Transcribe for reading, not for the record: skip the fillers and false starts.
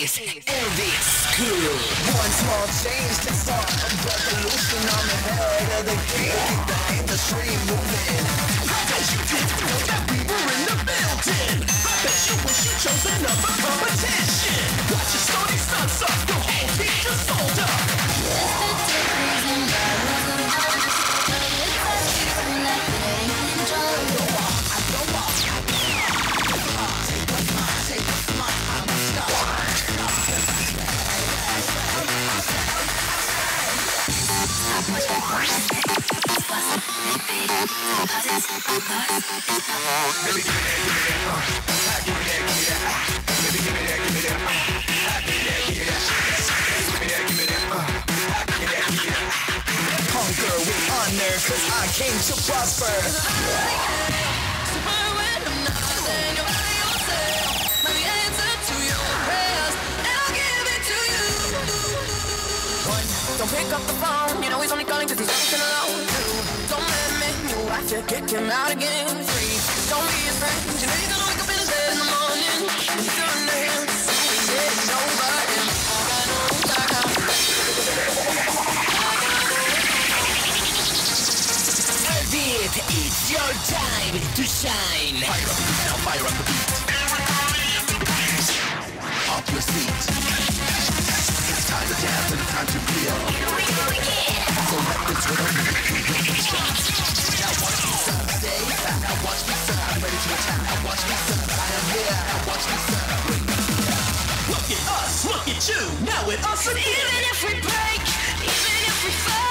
is Elvis School. One small change can start a revolution. I'm ahead of the game. Keep the industry moving. I bet you didn't know that we were in the building. I bet you wish you chose another competition. Watch your starting stunts up. Go ahead, keep your sold up. Conquer with honor, cause I came to prosper. Don't pick up the phone, you know he's only calling cause he's acting alone. 2, don't let me, you have to kick him out again. 3, don't be his friend, you know you're gonna wake up in his bed in the morning. When you're under him, he's getting over him. Elvis, it's your time to shine. Fire up the beat, now fire up the beat. Off your seat. It's time to dance and it's time to feel. So let this rhythm bring the shots. Now watch me serve, stay back. Now watch me serve, I'm ready to attack. Now watch me serve, I am here. Now watch me serve, bring the fear. Look at us, look at you, now with us again. Even if we break, even if we fall.